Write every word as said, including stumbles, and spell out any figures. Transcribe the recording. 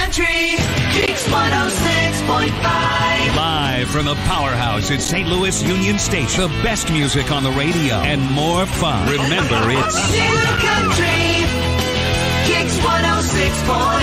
Country, Kicks one oh six point five. Live from the powerhouse at Saint Louis Union Station. The best music on the radio and more fun. Remember, it's New Country, Kicks one oh six point five.